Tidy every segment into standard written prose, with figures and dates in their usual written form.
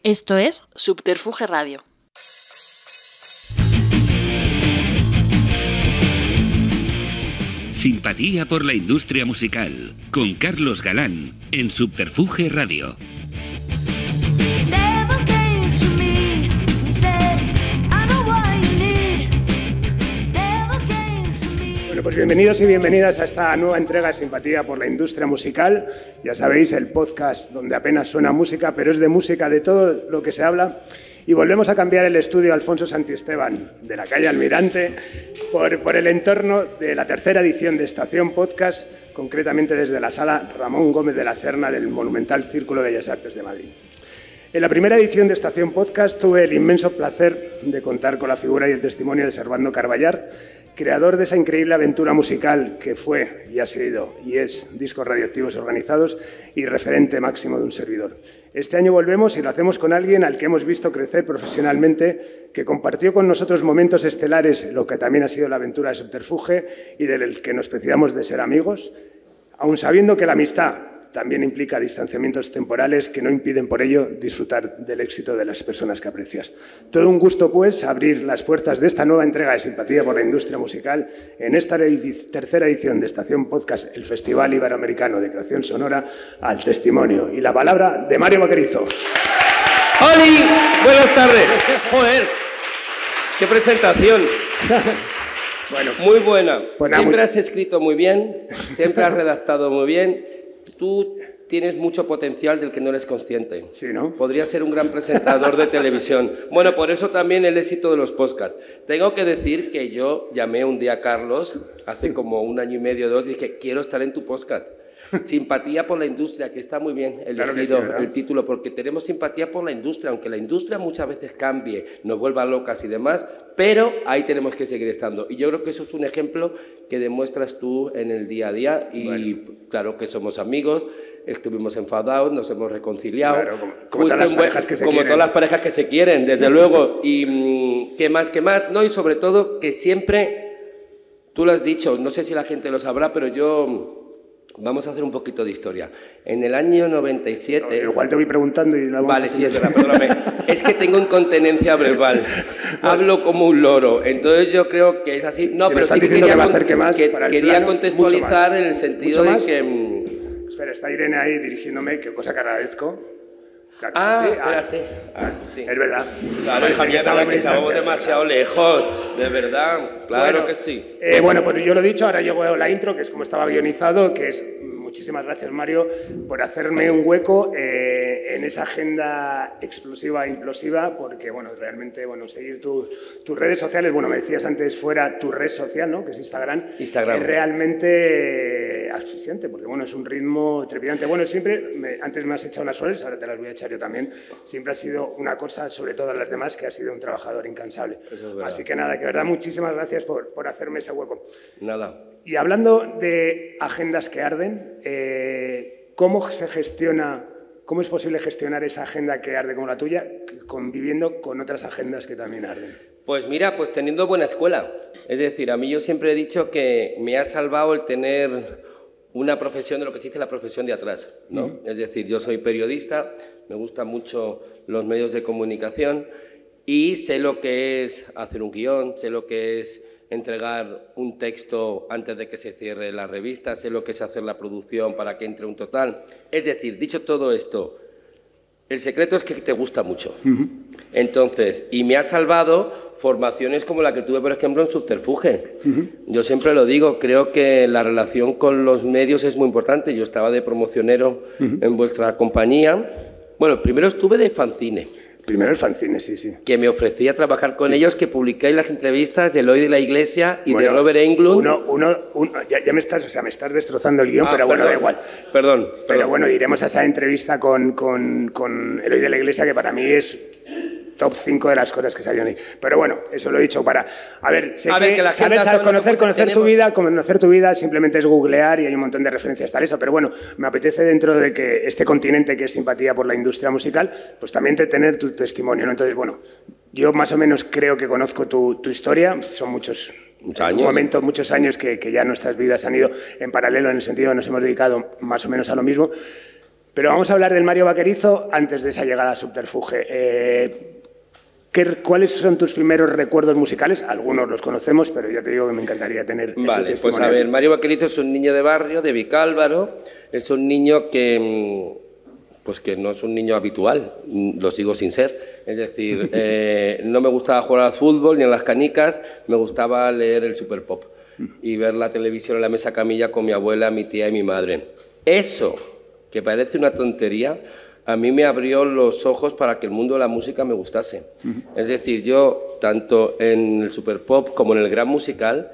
Esto es Subterfuge Radio. Simpatía por la industria musical, con Carlos Galán, en Subterfuge Radio. Bueno, pues bienvenidos y bienvenidas a esta nueva entrega de Simpatía por la industria musical. Ya sabéis, el podcast donde apenas suena música, pero es de música de todo lo que se habla. Y volvemos a cambiar el estudio Alfonso Santisteban, de la calle Almirante, por el entorno de la tercera edición de Estación Podcast, concretamente desde la sala Ramón Gómez de la Serna del monumental Círculo de Bellas Artes de Madrid. En la primera edición de Estación Podcast tuve el inmenso placer de contar con la figura y el testimonio de Servando Carballar, creador de esa increíble aventura musical que fue y ha sido y es Discos Radioactivos Organizados y referente máximo de un servidor. Este año volvemos y lo hacemos con alguien al que hemos visto crecer profesionalmente, que compartió con nosotros momentos estelares, lo que también ha sido la aventura de Subterfuge y del que nos preciamos de ser amigos, aun sabiendo que la amistad también implica distanciamientos temporales que no impiden por ello disfrutar del éxito de las personas que aprecias. Todo un gusto, pues, abrir las puertas de esta nueva entrega de Simpatía por la industria musical en esta tercera edición de Estación Podcast, el Festival Iberoamericano de Creación Sonora, al testimonio y la palabra de Mario Vaquerizo. ¡Holi! Buenas tardes. Joder, qué presentación. Bueno, muy buena. Pues siempre has escrito muy bien, siempre has redactado muy bien. Tú tienes mucho potencial del que no eres consciente. Sí, ¿no? Podrías ser un gran presentador de televisión. Bueno, por eso también el éxito de los podcasts. Tengo que decir que yo llamé un día a Carlos, hace como 1 año y medio, 2, y dije, quiero estar en tu podcast. Simpatía por la industria, que está muy bien elegido claro sí, el título, porque tenemos simpatía por la industria, aunque la industria muchas veces cambie, nos vuelva locas y demás, pero ahí tenemos que seguir estando. Y yo creo que eso es un ejemplo que demuestras tú en el día a día y bueno, claro que somos amigos, estuvimos enfadados, nos hemos reconciliado. Claro, como todas las parejas que se quieren. Como todas las parejas que se quieren, desde luego. Y ¿qué más? No, y sobre todo que siempre, tú lo has dicho, no sé si la gente lo sabrá, pero yo... Vamos a hacer un poquito de historia. En el año 97... No, igual te voy preguntando y... Vale, sí, es verdad, perdóname. Es que tengo incontinencia verbal. Hablo como un loro. Entonces yo creo que es así. No, si pero sí que quería contextualizar en el sentido de que... Espera, está Irene ahí dirigiéndome, qué cosa que agradezco. Claro, sí. Espérate. Sí. Es verdad. Claro, hija mía, que estábamos demasiado lejos, de verdad. Claro bueno, que sí. Bueno, pues yo lo he dicho, ahora llegó la intro, que es como estaba guionizado, que es... Muchísimas gracias, Mario, por hacerme un hueco en esa agenda explosiva e implosiva, porque, bueno, realmente, bueno, seguir tus redes sociales, bueno, me decías antes fuera tu red social, ¿no?, que es Instagram. Es realmente asfixiante, porque, bueno, es un ritmo trepidante. Bueno, siempre, antes me has echado unas flores, ahora te las voy a echar yo también, siempre ha sido una cosa, sobre todas las demás, que ha sido un trabajador incansable. Así que nada, que verdad, muchísimas gracias por hacerme ese hueco. Nada. Y hablando de agendas que arden, ¿cómo se gestiona, cómo es posible gestionar esa agenda que arde como la tuya, conviviendo con otras agendas que también arden? Pues mira, pues teniendo buena escuela. Es decir, a mí yo siempre he dicho que me ha salvado el tener una profesión de lo que se dice la profesión de atrás, ¿no? Es decir, yo soy periodista, me gustan mucho los medios de comunicación y sé lo que es hacer un guión, sé lo que es entregar un texto antes de que se cierre la revista, sé lo que es hacer la producción para que entre un total. Es decir, dicho todo esto, el secreto es que te gusta mucho. Entonces, y me ha salvado formaciones como la que tuve, por ejemplo, en Subterfuge. Yo siempre lo digo, creo que la relación con los medios es muy importante. Yo estaba de promocionero en vuestra compañía. Bueno, primero estuve de fanzine. Primero el fanzine, sí, sí. Que me ofrecía trabajar con ellos, que publicáis las entrevistas de Eloy de la Iglesia y de Robert Englund. Ya me estás destrozando el guión, pero bueno, da igual. Perdón. Pero bueno, iremos a esa entrevista con Eloy de la Iglesia, que para mí es top 5 de las cosas que salieron ahí. Pero bueno, eso lo he dicho para... A ver, conocer tu vida simplemente es googlear y hay un montón de referencias tal eso, pero bueno, me apetece dentro de que este continente que es simpatía por la industria musical, pues también tener tu testimonio, ¿no? Entonces, bueno, yo más o menos creo que conozco tu historia, son muchos años que ya nuestras vidas han ido en paralelo en el sentido de que nos hemos dedicado más o menos a lo mismo. Pero vamos a hablar del Mario Vaquerizo antes de esa llegada a Subterfuge. ¿Cuáles son tus primeros recuerdos musicales? Algunos los conocemos, pero ya te digo que me encantaría tener ese testimonio. Pues a ver, Mario Vaquerizo es un niño de barrio, de Vicálvaro. Es un niño que no es un niño habitual, lo sigo sin ser. Es decir, no me gustaba jugar al fútbol ni a las canicas, me gustaba leer el Super Pop y ver la televisión en la mesa camilla con mi abuela, mi tía y mi madre. Eso, que parece una tontería, a mí me abrió los ojos para que el mundo de la música me gustase. Es decir, yo, tanto en el Super Pop como en el Gran Musical,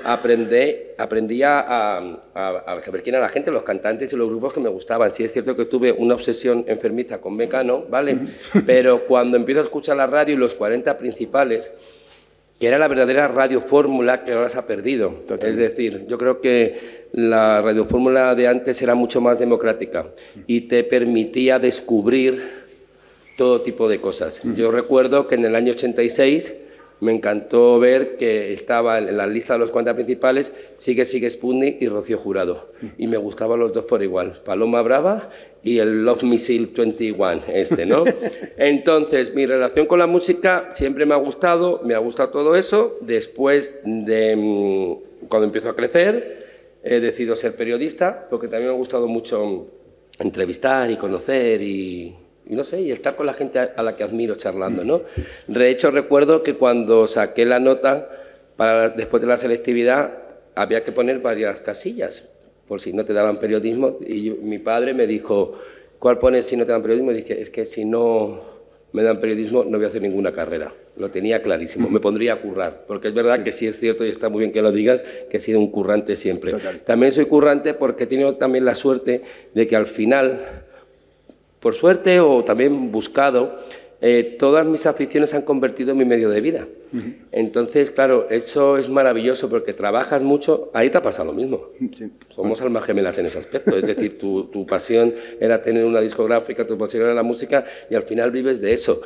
aprendía a saber quién era la gente, los cantantes y los grupos que me gustaban. Sí es cierto que tuve una obsesión enfermiza con Mecano, ¿vale? Pero cuando empiezo a escuchar la radio y los 40 principales, que era la verdadera radiofórmula que ahora se ha perdido. Es decir, yo creo que la radiofórmula de antes era mucho más democrática y te permitía descubrir todo tipo de cosas. Yo recuerdo que en el año 86 me encantó ver que estaba en la lista de los 40 principales Sigue Sigue Sputnik y Rocío Jurado. Y me gustaban los dos por igual, Paloma Brava y el Love Missile 21, ¿no? Entonces, mi relación con la música siempre me ha gustado todo eso. Después de cuando empiezo a crecer, he decidido ser periodista, porque también me ha gustado mucho entrevistar y conocer y no sé, y estar con la gente a la que admiro charlando, ¿no? De hecho, recuerdo que cuando saqué la nota, después de la selectividad, había que poner varias casillas, por si no te daban periodismo, y mi padre me dijo, ¿cuál pones si no te dan periodismo? Y dije, es que si no me dan periodismo no voy a hacer ninguna carrera. Lo tenía clarísimo, me pondría a currar, porque es verdad que sí es cierto, y está muy bien que lo digas, que he sido un currante siempre. Total. También soy currante porque he tenido también la suerte de que al final, por suerte o también buscado, todas mis aficiones se han convertido en mi medio de vida. Entonces, claro, eso es maravilloso porque trabajas mucho, ahí te ha pasado lo mismo. Sí. Somos almas gemelas en ese aspecto, es decir, tu pasión era tener una discográfica, tu pasión era la música y al final vives de eso.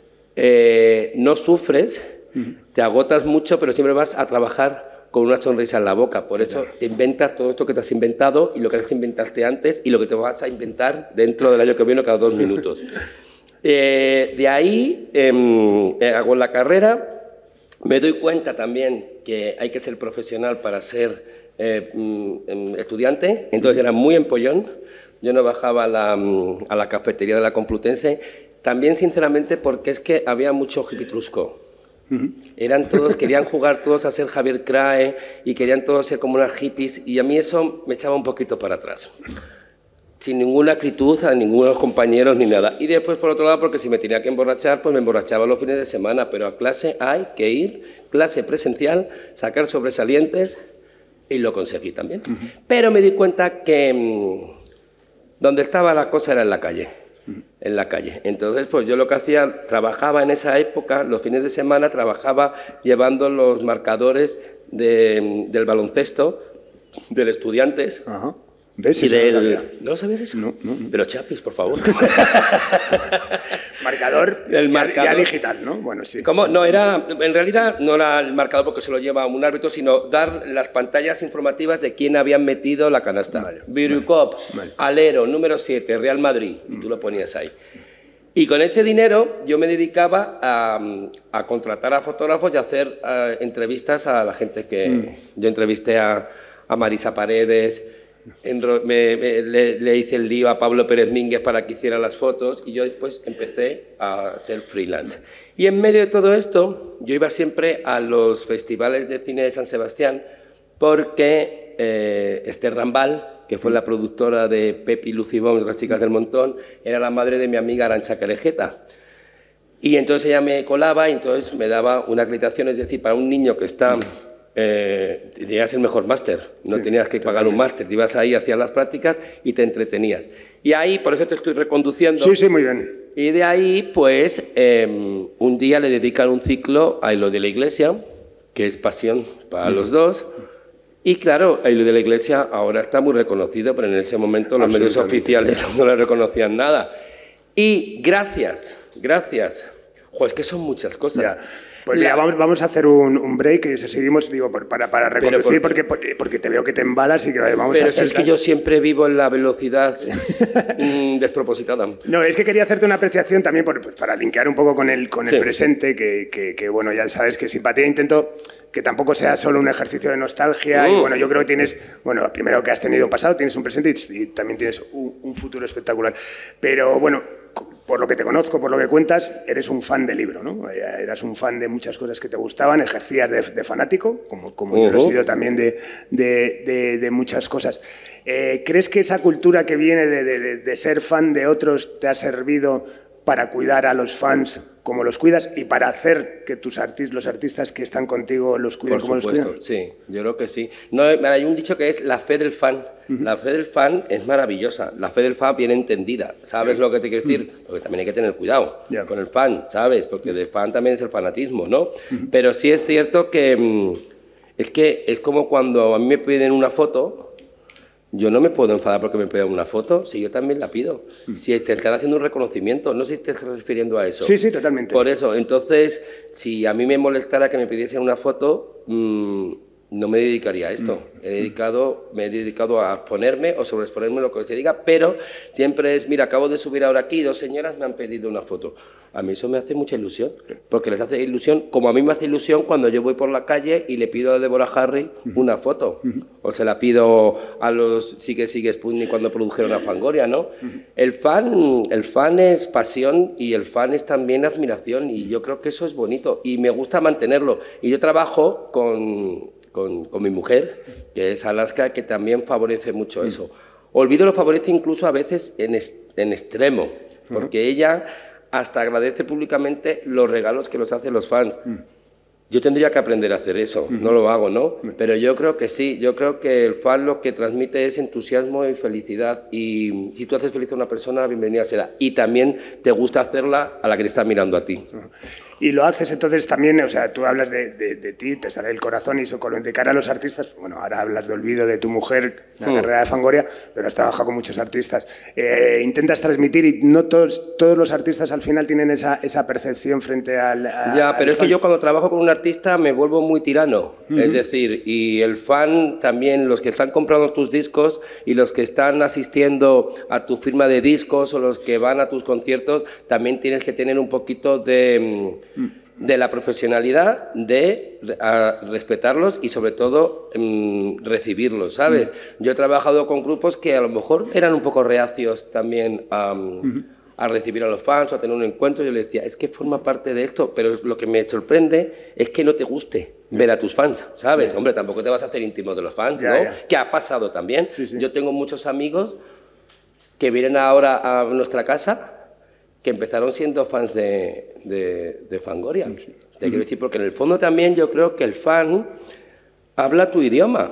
No sufres, te agotas mucho, pero siempre vas a trabajar con una sonrisa en la boca. Por eso te inventas todo esto que te has inventado y lo que te inventaste antes y lo que te vas a inventar dentro del año que viene cada 2 minutos. De ahí hago la carrera, me doy cuenta también que hay que ser profesional para ser estudiante, entonces era muy empollón, yo no bajaba a la cafetería de la Complutense, también sinceramente porque es que había mucho hipitrusco. Eran todos, querían jugar todos a ser Javier Crae y querían todos ser como unas hippies y a mí eso me echaba un poquito para atrás. Sin ninguna acritud a ninguno de los compañeros ni nada. Y después, por otro lado, porque si me tenía que emborrachar, pues me emborrachaba los fines de semana, pero a clase hay que ir, clase presencial, sacar sobresalientes y lo conseguí también. Pero me di cuenta que donde estaba la cosa era en la calle. En la calle. Entonces, pues yo lo que hacía, trabajaba en esa época, los fines de semana, trabajaba llevando los marcadores del baloncesto, del Estudiantes. Ajá. ¿Ves? Y ¿No lo sabías eso? No. Pero Chapis, por favor. Marcador, el marcador. Ya digital, ¿no? Bueno, sí. ¿Cómo? No, en realidad no era el marcador porque se lo lleva un árbitro, sino dar las pantallas informativas de quién habían metido la canasta. Vale. Virucop, vale. Alero, número 7, Real Madrid, y tú lo ponías ahí. Y con ese dinero yo me dedicaba a contratar a fotógrafos y a hacer entrevistas a la gente que... Yo entrevisté a Marisa Paredes, le hice el lío a Pablo Pérez Mínguez para que hiciera las fotos y yo después empecé a ser freelance. Y en medio de todo esto, yo iba siempre a los festivales de cine de San Sebastián porque Esther Rambal, que fue la productora de Pepi, Lucy Bones, Las Chicas del Montón, era la madre de mi amiga Arantxa Querejeta. Y entonces ella me colaba y entonces me daba una acreditación, es decir, para un niño que está... tenías el mejor máster, no tenías que pagar un máster, te ibas ahí, hacías las prácticas y te entretenías. Y ahí, por eso te estoy reconduciendo. Sí, muy bien. Y de ahí, pues, un día le dedican un ciclo a Hilo de la Iglesia, que es pasión para los dos. Y claro, Hilo de la Iglesia ahora está muy reconocido, pero en ese momento los medios oficiales no le reconocían nada. Y gracias, es que son muchas cosas. Pues mira, vamos a hacer un break y eso seguimos, digo, para reconducir, porque te veo que te embalas y que vamos a hacer... Pero si es que yo siempre vivo en la velocidad despropositada. No, es que quería hacerte una apreciación también para linkear un poco con el presente, que bueno, ya sabes que Simpatía intento que tampoco sea solo un ejercicio de nostalgia y bueno, yo creo que tienes, bueno, primero que has tenido un pasado, tienes un presente y también tienes un futuro espectacular. Pero bueno, por lo que te conozco, por lo que cuentas, eres un fan del libro, ¿no? Eras un fan de muchas cosas que te gustaban, ejercías de fanático, como yo lo he sido también de muchas cosas. ¿Crees que esa cultura que viene de ser fan de otros te ha servido para cuidar a los fans como los cuidas y para hacer que los artistas que están contigo los cuiden como los cuidan? Sí, yo creo que sí. No, hay un dicho que es la fe del fan. La fe del fan es maravillosa. La fe del fan bien entendida. ¿Sabes lo que te quiero decir? Porque también hay que tener cuidado con el fan, ¿sabes? Porque de fan también es el fanatismo, ¿no? Pero sí es cierto que es como cuando a mí me piden una foto. Yo no me puedo enfadar porque me pidan una foto, si yo también la pido. Si te están haciendo un reconocimiento, no sé si te estás refiriendo a eso. Sí, sí, totalmente. Por eso, entonces, si a mí me molestara que me pidiesen una foto, no me dedicaría a esto. Me he dedicado a exponerme o sobreexponerme lo que se diga, pero siempre es, mira, acabo de subir ahora aquí, 2 señoras me han pedido una foto. A mí eso me hace mucha ilusión, porque les hace ilusión, como a mí me hace ilusión cuando yo voy por la calle y le pido a Deborah Harry una foto, o se la pido a los Sigue Sputnik cuando produjeron a Fangoria, ¿no? El fan es pasión y el fan es también admiración y yo creo que eso es bonito y me gusta mantenerlo. Y yo trabajo con mi mujer, que es Alaska, que también favorece mucho eso. Olvido lo favorece incluso a veces en extremo, porque ella hasta agradece públicamente los regalos que nos hacen los fans. Yo tendría que aprender a hacer eso, no lo hago, ¿no? Pero yo creo que sí, yo creo que el fan lo que transmite es entusiasmo y felicidad y si tú haces feliz a una persona, bienvenida será. Y también te gusta hacerla a la que te está mirando a ti. Y lo haces entonces también, o sea, tú hablas de ti, te sale el corazón y eso, de cara a los artistas, bueno, ahora hablas de Olvido, de tu mujer, la carrera de Fangoria, pero has trabajado con muchos artistas. Intentas transmitir y no todos los artistas al final tienen esa percepción frente al Ya, pero al es que fan. yo cuando trabajo con un artista me vuelvo muy tirano, es decir, y el fan también, los que están comprando tus discos y los que están asistiendo a tu firma de discos o los que van a tus conciertos, también tienes que tener un poquito de la profesionalidad, de respetarlos y sobre todo recibirlos, ¿sabes? Yo he trabajado con grupos que a lo mejor eran un poco reacios también a recibir a los fans o a tener un encuentro. Yo le decía, es que forma parte de esto, pero lo que me sorprende es que no te guste ver a tus fans, ¿sabes? Hombre, tampoco te vas a hacer íntimo de los fans, ¿no? Que ha pasado también. Sí. Yo tengo muchos amigos que vienen ahora a nuestra casa que empezaron siendo fans de Fangoria. Te quiero decir, porque en el fondo también yo creo que el fan habla tu idioma,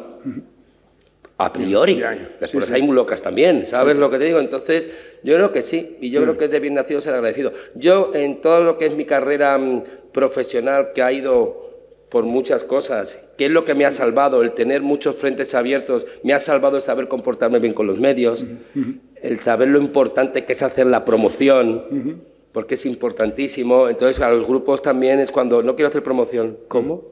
a priori. Después hay muy locas también, ¿sabes lo que te digo? Entonces, yo creo que sí, y yo creo que es de bien nacido ser agradecido. Yo, en todo lo que es mi carrera profesional, que ha ido por muchas cosas, que es lo que me ha salvado, el tener muchos frentes abiertos, me ha salvado el saber comportarme bien con los medios, el saber lo importante que es hacer la promoción, porque es importantísimo. Entonces a los grupos también es cuando no quiero hacer promoción. ¿Cómo?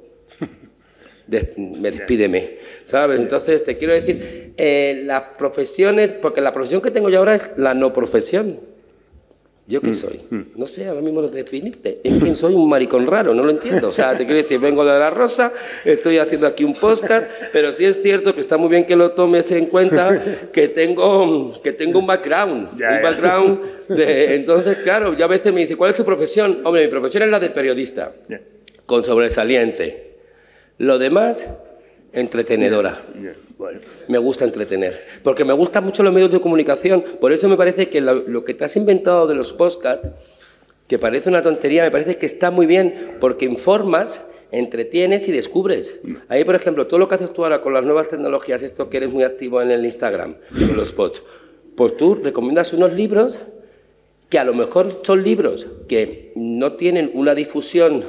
Despídeme, ¿sabes? Entonces te quiero decir, las profesiones, porque la profesión que tengo yo ahora es la no profesión. ¿Yo qué soy? No sé, ahora mismo no sé definirte. Es que soy un maricón raro, no lo entiendo. O sea, te quiero decir, vengo de La Rosa, estoy haciendo aquí un podcast, pero sí es cierto que está muy bien que lo tomes en cuenta, que tengo un background. Entonces, claro, yo a veces me dice, ¿cuál es tu profesión? Hombre, mi profesión es la de periodista, con sobresaliente. Lo demás, entretenedora. Me gusta entretener, porque me gustan mucho los medios de comunicación. Por eso me parece que lo que te has inventado de los podcasts, que parece una tontería, me parece que está muy bien, porque informas, entretienes y descubres. Ahí, por ejemplo, todo lo que haces tú ahora con las nuevas tecnologías, esto que eres muy activo en el Instagram, con los posts, pues tú recomiendas unos libros que a lo mejor son libros que no tienen una difusión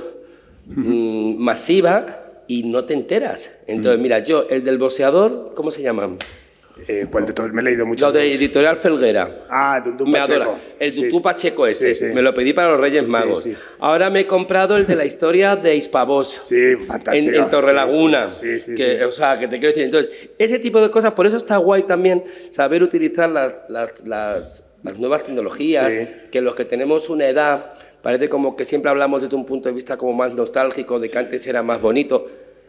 masiva, y no te enteras. Entonces, mira, yo, el del boxeador, ¿cómo se llama? ¿Cuál de todos? Me he leído mucho. Lo de Editorial Felguera. Ah, Dundú me Pacheco. adora. El Dundú Pacheco ese. Sí, sí. Me lo pedí para los Reyes Magos. Sí, sí. Ahora me he comprado el de la historia de Hispavós. Sí, fantástico. En Torrelaguna. Sí, sí, que, sí. O sea, que te quiero decir. Entonces, ese tipo de cosas, por eso está guay también saber utilizar las nuevas tecnologías, Sí. que los que tenemos una edad, parece como que siempre hablamos desde un punto de vista como más nostálgico, de que antes era más bonito.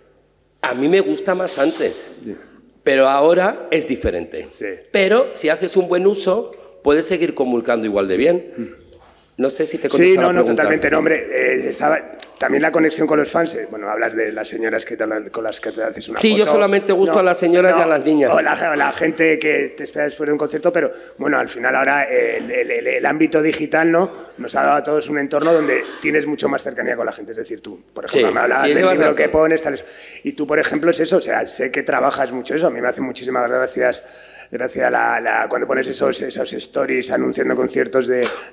A mí me gusta más antes. Sí. Pero ahora es diferente. Sí. Pero si haces un buen uso, puedes seguir comulgando igual de bien. No sé si te contesto Sí, la no, pregunta. totalmente. No, hombre, estaba también la conexión con los fans. Bueno, hablas de las señoras con las que te haces una Sí, foto. yo solamente gusto a las señoras y a las niñas. O la gente que te espera después de un concierto, pero bueno, al final ahora el ámbito digital, ¿no? Nos ha dado a todos un entorno donde tienes mucho más cercanía con la gente. Es decir, tú, por ejemplo, Sí, me hablabas sí, del eso libro vas a que hacer. pones, tal, eso. Y tú, por ejemplo, es eso. O sea, sé que trabajas mucho eso. A mí me hace muchísimas gracias cuando pones esos stories anunciando conciertos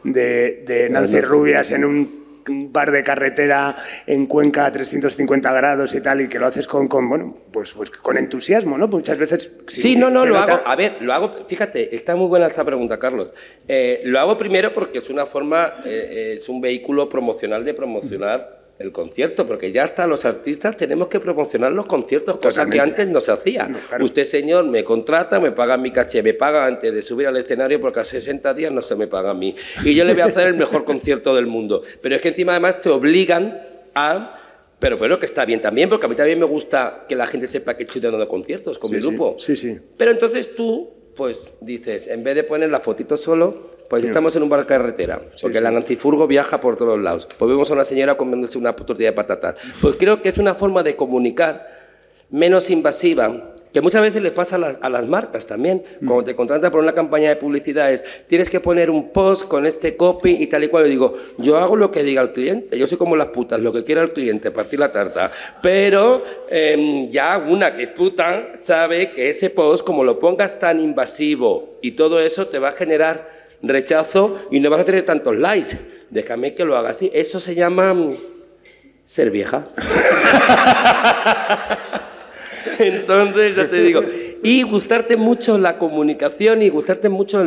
de Nancy Rubias en un bar de carretera en Cuenca a 350 grados y tal, y que lo haces con entusiasmo, ¿no? Muchas veces... Sí, no, lo hago. A ver, lo hago. Fíjate, está muy buena esta pregunta, Carlos. Lo hago primero porque es una forma, es un vehículo promocional de promocionar el concierto, porque ya hasta los artistas tenemos que promocionar los conciertos, cosa que antes no se hacía. No, claro. Usted, señor, me contrata, me paga mi caché, me paga antes de subir al escenario porque a 60 días no se me paga a mí. Y yo le voy a hacer el mejor concierto del mundo. Pero es que encima además te obligan a... Pero que está bien también, porque a mí también me gusta que la gente sepa que estoy dando conciertos con mi grupo. Sí. Pero entonces tú, pues dices, en vez de poner la fotito solo, pues estamos en un bar de carretera, porque la Nancy Furgo viaja por todos lados. Pues vemos a una señora comiéndose una tortilla de patatas. Pues creo que es una forma de comunicar menos invasiva, que muchas veces les pasa a las marcas también. Cuando te contratan por una campaña de publicidad tienes que poner un post con este copy y tal y cual. Yo digo, yo hago lo que diga el cliente, yo soy como las putas, lo que quiera el cliente, partir la tarta. Pero ya una que es puta sabe que ese post, como lo pongas tan invasivo y todo eso, te va a generar rechazo y no vas a tener tantos likes. Déjame que lo haga así. Eso se llama ser vieja. Entonces, yo te digo, y gustarte mucho la comunicación y gustarte mucho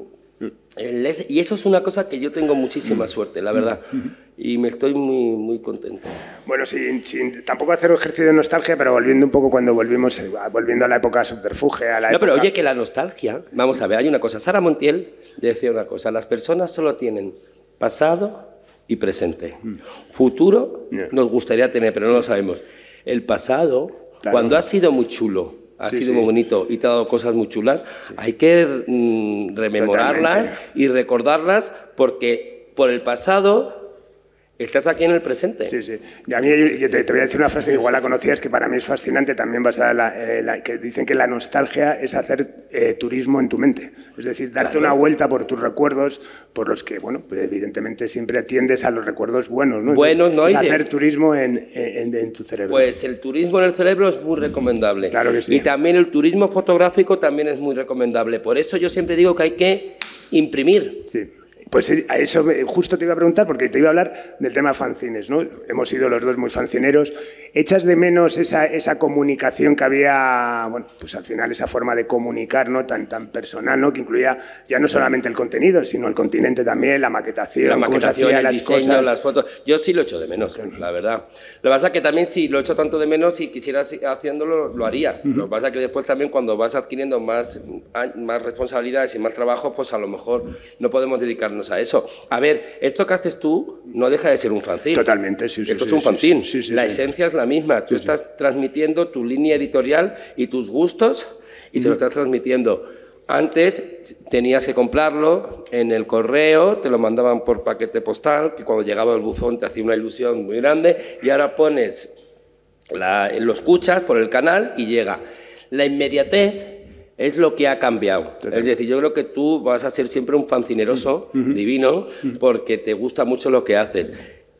y eso es una cosa que yo tengo muchísima suerte, la verdad, y me estoy muy, muy contento. Bueno, sin tampoco hacer un ejercicio de nostalgia, pero volviendo un poco volviendo a la época subterfuge, a la No, pero época... oye, que la nostalgia, vamos a ver, hay una cosa, Sara Montiel decía una cosa, las personas solo tienen pasado y presente. Futuro nos gustaría tener, pero no lo sabemos. El pasado, claro, cuando ha sido muy chulo, ha sido muy bonito y te ha dado cosas muy chulas, hay que rememorarlas. Totalmente. Y recordarlas, porque por el pasado estás aquí en el presente. Sí. Y a mí, yo te voy a decir una frase que igual la conocías, que para mí es fascinante, también basada en que dicen que la nostalgia es hacer turismo en tu mente. Es decir, darte una vuelta por tus recuerdos, por los que, bueno, pues evidentemente siempre atiendes a los recuerdos buenos, ¿no? Buenos, ¿no? Es hacer turismo en tu cerebro. Pues el turismo en el cerebro es muy recomendable. Claro que sí. Y también el turismo fotográfico también es muy recomendable. Por eso yo siempre digo que hay que imprimir. Sí. Pues a eso justo te iba a preguntar, porque te iba a hablar del tema fanzines, ¿no? Hemos sido los dos muy fanzineros. ¿Echas de menos esa comunicación que había, bueno, pues al final esa forma de comunicar, ¿no? Tan personal, ¿no? Que incluía ya no solamente el contenido, sino el continente también, la maquetación, cómo se hacían el las diseño, cosas. las fotos. Yo sí lo echo de menos, la verdad. Lo que pasa es que también si lo echo tanto de menos, si quisiera haciéndolo, lo haría. Lo que pasa es que después también cuando vas adquiriendo más responsabilidades y más trabajo, pues a lo mejor no podemos dedicarnos a eso. A ver, esto que haces tú no deja de ser un fanzine. Totalmente, sí. Esto es un fanzine. Sí, la esencia es la misma. Tú estás transmitiendo tu línea editorial y tus gustos y te lo estás transmitiendo. Antes tenías que comprarlo en el correo, te lo mandaban por paquete postal, que cuando llegaba el buzón te hacía una ilusión muy grande, y ahora pones, lo escuchas por el canal y llega. La inmediatez es lo que ha cambiado. Es decir, yo creo que tú vas a ser siempre un fancineroso divino porque te gusta mucho lo que haces.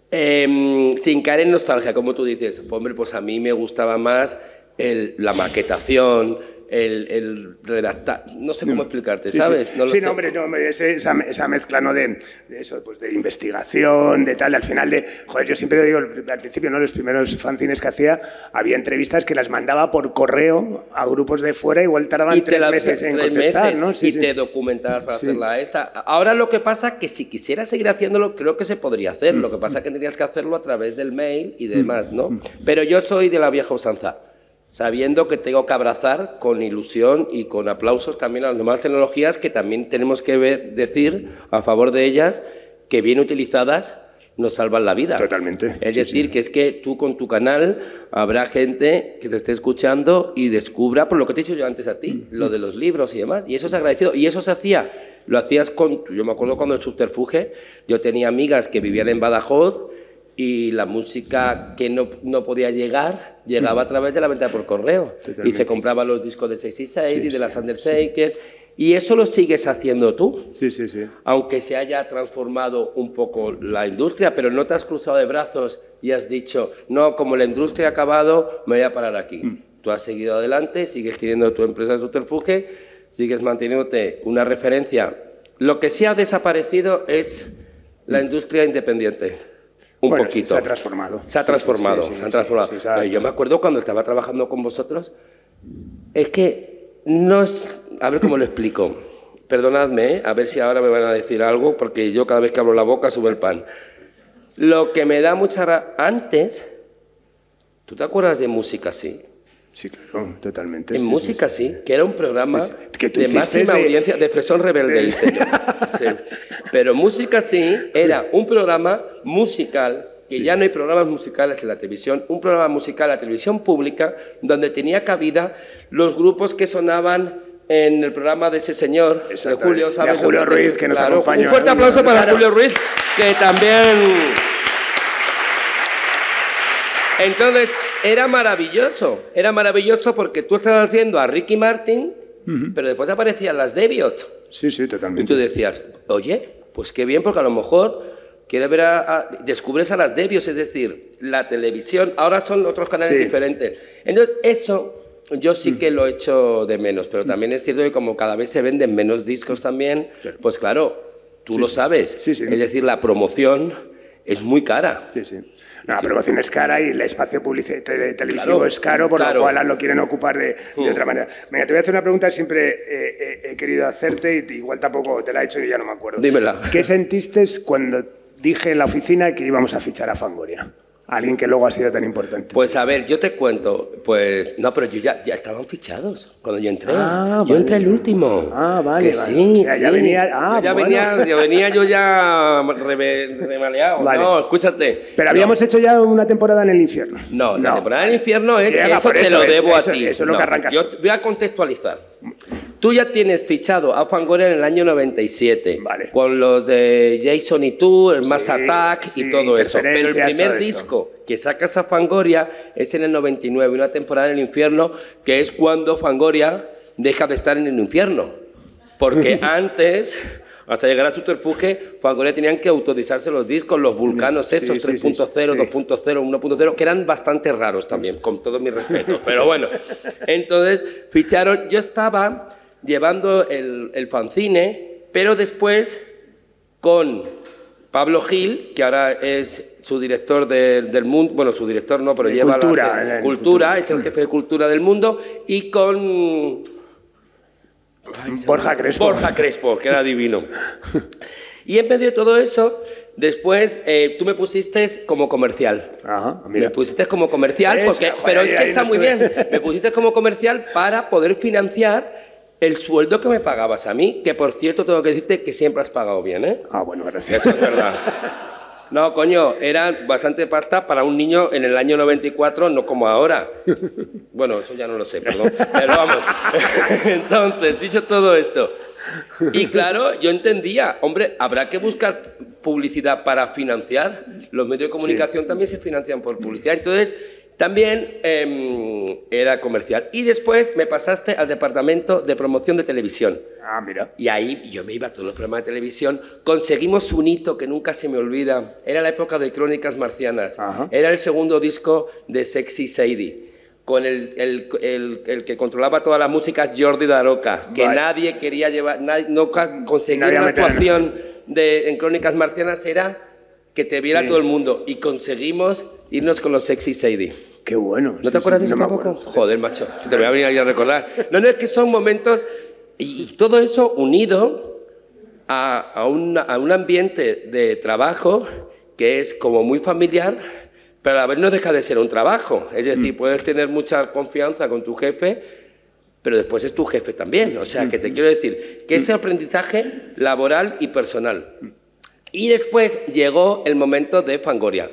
Sin caer en nostalgia, como tú dices, hombre, pues a mí me gustaba más la maquetación, el redactar, no sé cómo explicarte, Sí, ¿sabes? sí. No lo Sí, sé. no, hombre, no, esa mezcla, ¿no? De eso, pues de investigación, de tal, al final joder, yo siempre digo, al principio, ¿no? Los primeros fanzines que hacía, había entrevistas que las mandaba por correo a grupos de fuera, igual tardaban 3 meses en contestar, ¿no? Sí, y sí. te documentabas para hacerla esta. Ahora lo que pasa que si quisieras seguir haciéndolo, creo que se podría hacer. Lo que pasa es que tendrías que hacerlo a través del mail y demás, ¿no? Pero yo soy de la vieja usanza, sabiendo que tengo que abrazar con ilusión y con aplausos también a las nuevas tecnologías, que también tenemos que decir a favor de ellas que bien utilizadas nos salvan la vida. Totalmente. Es decir, que es que tú con tu canal habrá gente que te esté escuchando y descubra, por lo que te he dicho yo antes a ti, lo de los libros y demás, y eso es agradecido. Y eso se hacía, lo hacías yo me acuerdo cuando en Subterfuge yo tenía amigas que vivían en Badajoz y la música que no podía llegar, llegaba a través de la venta por correo. Totalmente. Y se compraba los discos de 66 y de las Undershakers. Y eso lo sigues haciendo tú. Sí, sí, sí. Aunque se haya transformado un poco la industria, pero no te has cruzado de brazos y has dicho, no, como la industria ha acabado, me voy a parar aquí. Tú has seguido adelante, sigues teniendo tu empresa de Subterfuge, sigues manteniéndote una referencia. Lo que sí ha desaparecido es la industria independiente. Un poquito. Se ha transformado. Se ha transformado, Sí, se ha transformado. o sea, Yo me acuerdo cuando estaba trabajando con vosotros, es que no es... A ver cómo lo explico. Perdonadme, a ver si ahora me van a decir algo, porque yo cada vez que abro la boca sube el pan. Lo que me da mucha... Antes, ¿tú te acuerdas de Música Sí? Sí, claro, totalmente. En Música Sí, que era un programa Que tú de hiciste máxima audiencia, de Fresón Rebelde, hice yo. Sí. Pero Música Sí era un programa musical, que ya no hay programas musicales en la televisión, un programa musical en la televisión pública, donde tenía cabida los grupos que sonaban en el programa de ese señor, de Julio, ¿sabes? Y a Julio Ruiz, que nos acompaña. Un fuerte aplauso para Julio Ruiz, que también... Entonces, era maravilloso porque tú estabas haciendo a Ricky Martin, pero después aparecían las Deviot. Sí, sí, Y totalmente. tú decías, oye, pues qué bien, porque a lo mejor quieres ver descubres a las Deviot, es decir, la televisión, ahora son otros canales diferentes. Entonces, eso yo sí que lo echo de menos, pero también es cierto que como cada vez se venden menos discos también, pues claro, tú lo sabes. Sí, sí. Es decir, la promoción es muy cara. Sí, sí. No, la promoción es cara y el espacio televisivo Claro, es caro, por claro. lo cual lo quieren ocupar de otra manera. Venga, te voy a hacer una pregunta, siempre he querido hacerte y igual tampoco te la he hecho y ya no me acuerdo. Dímela. ¿Qué sentiste cuando dije en la oficina que íbamos a fichar a Fangoria? Alguien que luego ha sido tan importante. Pues a ver, yo te cuento, pues no, pero yo ya estaban fichados cuando yo entré. Ah, yo vale. entré el último. Ah, vale, Que vale. sí, O sea, ya sí. venía- ya bueno. venía yo ya remaleado. Vale. No, escúchate. Pero habíamos hecho ya una temporada en el infierno. No, la temporada del infierno es que Llega, eso por te lo debo a eso, ti. Eso es lo No, que arrancas. yo voy a contextualizar. Tú ya tienes fichado a Fangoria en el año 97, Vale. con los de Jason y tú, el Mass Sí, Attack y sí, todo eso. Pero el interferencias, primer todo esto. disco que sacas a Fangoria es en el 99, una temporada en el infierno, que es cuando Fangoria deja de estar en el infierno. Porque antes, hasta llegar a Subterfuge, Fangoria tenían que autorizarse los discos, los vulcanos Sí, esos, sí, 3.0, sí. 2.0, 1.0, que eran bastante raros también, con todo mi respeto. Pero bueno, entonces ficharon, yo estaba llevando el fanzine, pero después con Pablo Gil, que ahora es su director del mundo, bueno, su director no, pero De lleva cultura, cultura, es el jefe de cultura del mundo, y con Borja Crespo. Borja Crespo, que era divino. Y en medio de todo eso, después tú me pusiste como comercial. Ajá, mira. Me pusiste como comercial, Eso, porque, joder, pero es que ahí está no muy estuve. bien. Me pusiste como comercial para poder financiar el sueldo que me pagabas a mí, que por cierto tengo que decirte que siempre has pagado bien, ¿eh? Ah, bueno, gracias. Eso es verdad. No, coño, era bastante pasta para un niño en el año 94, no como ahora. Bueno, eso ya no lo sé, perdón. Pero vamos. Entonces, dicho todo esto. Y claro, yo entendía, hombre, habrá que buscar publicidad para financiar. Los medios de comunicación también se financian por publicidad. Entonces, también era comercial. Y después me pasaste al departamento de promoción de televisión. Ah, mira. Y ahí yo me iba a todos los programas de televisión. Conseguimos un hito que nunca se me olvida. Era la época de Crónicas Marcianas. Ajá. Era el segundo disco de Sexy Sadie. con el que controlaba todas las músicas, Jordi Daroca, que nadie quería llevar, no conseguir una actuación en Crónicas Marcianas era que te viera todo el mundo, y conseguimos irnos con los Sexy Sadie. Qué bueno. ¿No te acuerdas de eso tampoco? Joder, macho, te voy a venir a recordar. No, es que son momentos, y todo eso unido a un ambiente de trabajo que es como muy familiar, pero a la vez no deja de ser un trabajo. Es decir, puedes tener mucha confianza con tu jefe, pero después es tu jefe también. O sea, que te quiero decir que este aprendizaje laboral y personal. Y después llegó el momento de Fangoria.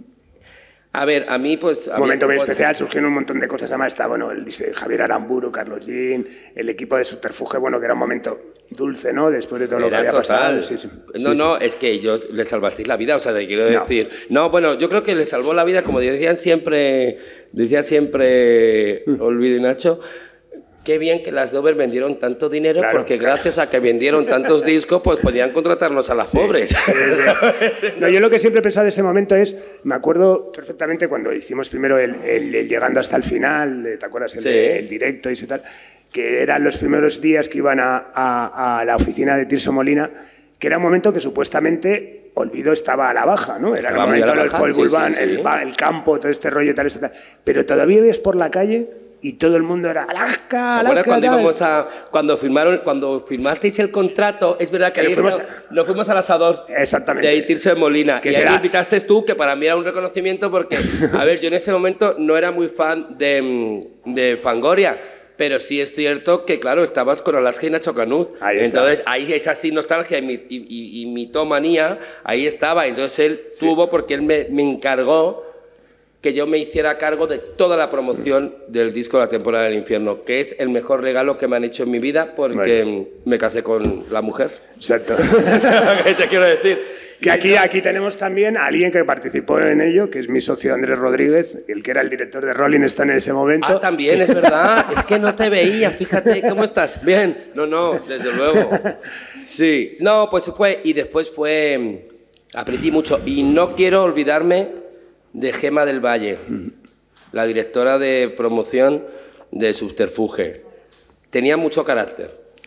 A ver, a mí pues... Un momento muy especial, surgieron un montón de cosas. Además está, bueno, Javier Aramburu, Carlos Jean, el equipo de Subterfuge, bueno, que era un momento dulce, ¿no? Después de todo lo que había pasado. No, es que yo le salvasteis la vida, o sea, te quiero decir... No, bueno, yo creo que le salvó la vida, como decía siempre Olvido y Nacho, qué bien que las Dover vendieron tanto dinero, porque gracias a que vendieron tantos discos, pues podían contratarnos a las pobres. No, yo lo que siempre he pensado de ese momento es, me acuerdo perfectamente cuando hicimos primero el Llegando hasta el final, ¿te acuerdas? El directo y ese tal, que eran los primeros días que iban a la oficina de Tirso Molina, que era un momento que supuestamente Olvido estaba a la baja, ¿no? Era el momento de Paul Bulban, el campo, todo este rollo, tal, pero todavía ves por la calle... Y todo el mundo era Alaska, cuando firmasteis el contrato, es verdad que ahí nos fuimos al asador. Exactamente. De Tirso de Molina. Y ahí me invitaste tú, que para mí era un reconocimiento porque, a ver, yo en ese momento no era muy fan de Fangoria, pero sí es cierto que, claro, estabas con Alaska y Nacho Canut. Entonces, ahí es así nostalgia y mitomanía, ahí estaba. Entonces, él tuvo, porque él me encargó que yo me hiciera cargo de toda la promoción del disco de La Temporada del Infierno, que es el mejor regalo que me han hecho en mi vida porque me casé con la mujer. Exacto. ¿Qué te quiero decir? Que aquí tenemos también a alguien que participó en ello, que es mi socio Andrés Rodríguez, el que era el director de Rolling Stone en ese momento. Ah, también, es verdad. Es que no te veía, fíjate, ¿cómo estás? Bien. No, desde luego. Sí. No, pues fue, y después fue... Aprendí mucho, y no quiero olvidarme de Gema del Valle, la directora de promoción de Subterfuge. Tenía mucho carácter.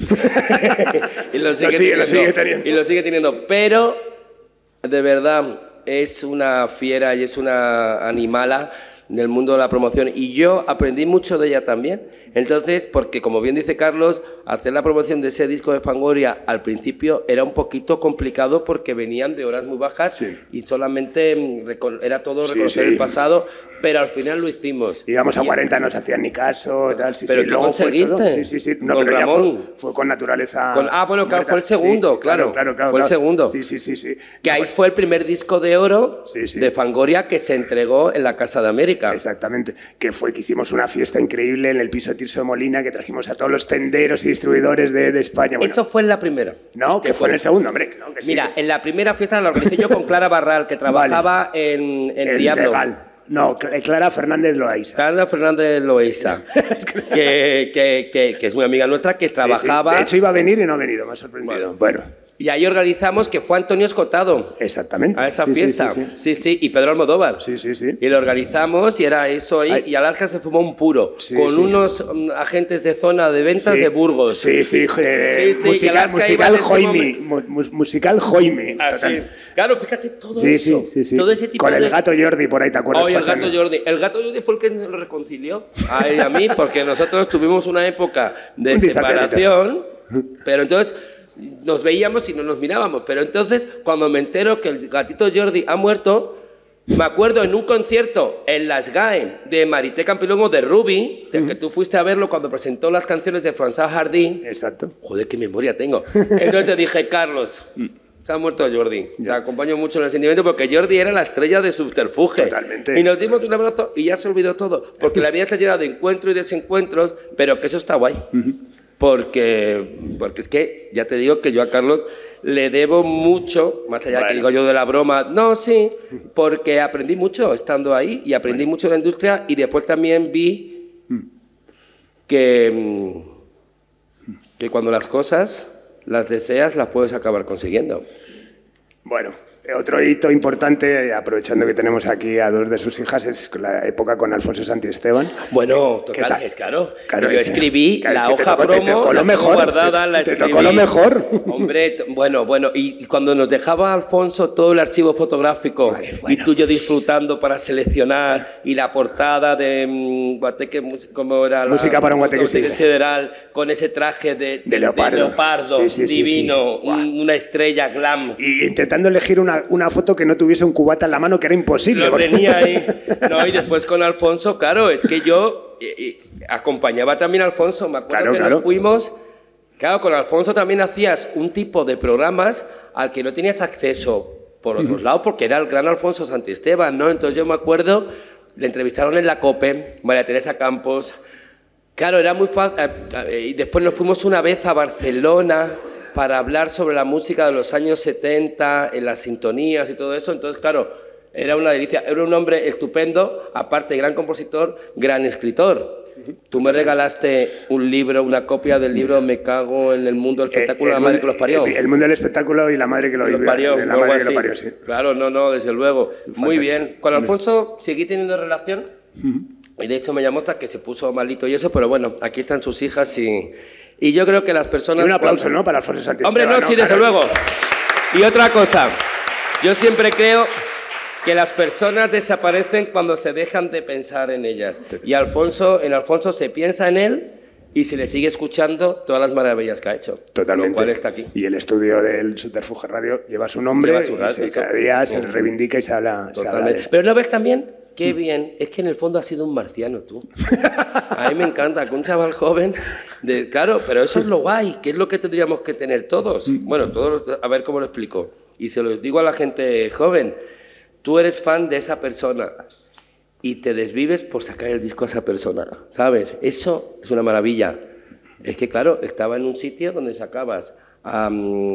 Y lo sigue teniendo. Pero, de verdad, es una fiera y es una animala del mundo de la promoción. Y yo aprendí mucho de ella también. Entonces, porque como bien dice Carlos, hacer la promoción de ese disco de Fangoria al principio era un poquito complicado porque venían de horas muy bajas y solamente era todo reconocer el pasado, pero al final lo hicimos. Íbamos a 40, no se hacían ni caso, tal. Pero tú luego conseguiste. Sí. No, con pero Ramón. Ya fue con Naturaleza. Bueno, claro, fue el segundo, claro. Fue el segundo. Sí. Que ahí fue el primer disco de oro de Fangoria que se entregó en la Casa de América. Exactamente. Que hicimos una fiesta increíble en el piso de Tirso de Molina, que trajimos a todos los tenderos y distribuidores de España. Eso fue en la primera. No, que fue en el segundo, hombre. No, que Mira, en la primera fiesta la organicé yo con Clara Barral, que trabajaba en Diablo. Legal. No, Clara Fernández Loaiza. Clara Fernández Loaiza, que es muy amiga nuestra, que trabajaba... De hecho, iba a venir y no ha venido, me ha sorprendido. Bueno. Y ahí organizamos, que fue Antonio Escotado. Exactamente. A esa fiesta. Sí, y Pedro Almodóvar. Sí. Y lo organizamos y era eso ahí. Y Alaska se fumó un puro. Con unos agentes de zona de ventas de Burgos. Sí. Musical Joimi. Claro, fíjate todo eso. Sí. Todo ese tipo con el gato Jordi, por ahí, ¿te acuerdas? El gato Jordi. El gato Jordi fue el que nos reconcilió. A mí, porque nosotros tuvimos una época de separación. Pero entonces... nos veíamos y no nos mirábamos, pero entonces cuando me entero que el gatito Jordi ha muerto, me acuerdo en un concierto en las GAE de Marité Campilongo de Ruby, que tú fuiste a verlo cuando presentó las canciones de François Hardy. Exacto. Joder, qué memoria tengo. Entonces te dije, Carlos, se ha muerto Jordi. Te acompaño mucho en el sentimiento porque Jordi era la estrella de Subterfuge. Totalmente. Y nos dimos un abrazo y ya se olvidó todo, porque la vida está llena de encuentros y desencuentros, pero que eso está guay. Porque es que, ya te digo que yo a Carlos le debo mucho, más allá que digo yo de la broma, porque aprendí mucho estando ahí y aprendí mucho de la industria y después también vi que cuando las cosas las deseas las puedes acabar consiguiendo. Bueno, otro hito importante, aprovechando que tenemos aquí a dos de sus hijas, es la época con Alfonso Santisteban. Bueno, total, es claro. Claro, yo escribí la hoja te promo, tocó lo la mejor, guardada, la te escribí. tocó lo mejor. Hombre, bueno, y cuando nos dejaba Alfonso todo el archivo fotográfico, Vale, y tú y yo disfrutando para seleccionar, y la portada de Guateque, ¿cómo era? Música para un Guateque Sideral, con ese traje de leopardo, sí, divino, sí. una estrella glam. Y intentando elegir una foto que no tuviese un cubata en la mano, que era imposible. Lo tenía ahí. No, y después con Alfonso, claro, es que yo acompañaba también a Alfonso. Me acuerdo que nos fuimos. Claro, con Alfonso también hacías un tipo de programas al que no tenías acceso por otros lados, porque era el gran Alfonso Santisteban, ¿no? Entonces yo me acuerdo, le entrevistaron en la COPE, María Teresa Campos. Claro, era muy fácil. Y después nos fuimos una vez a Barcelona para hablar sobre la música de los años 70, en las sintonías y todo eso. Entonces, claro, era una delicia. Era un hombre estupendo, aparte gran compositor, gran escritor. Tú me regalaste un libro, una copia del libro Me cago en el mundo del espectáculo, la madre que los parió. El mundo del espectáculo y la madre que lo parió. La madre que lo parió, sí. Claro, no, desde luego. Muy Fantástico. bien. Con Alfonso seguí teniendo relación. Y de hecho me llamó hasta que se puso malito y eso, pero bueno, aquí están sus hijas y yo creo que las personas... Y un aplauso, ¿no?, para Alfonso Santisteban. Hombre, no, sí, desde luego. Y otra cosa, yo siempre creo que las personas desaparecen cuando se dejan de pensar en ellas. Y en Alfonso se piensa en él y se le sigue escuchando todas las maravillas que ha hecho. Totalmente. Lo cual está aquí. Y el estudio del Subterfuge Radio lleva su nombre, cada día se le reivindica y se habla de él. Pero ¿no ves también? Qué bien, es que en el fondo has sido un marciano tú. A mí me encanta que un chaval joven, claro, pero eso es lo guay, que es lo que tendríamos que tener todos. Bueno, todos, a ver cómo lo explico. Y se lo digo a la gente joven, tú eres fan de esa persona y te desvives por sacar el disco a esa persona, ¿sabes? Eso es una maravilla. Es que, claro, estaba en un sitio donde sacabas a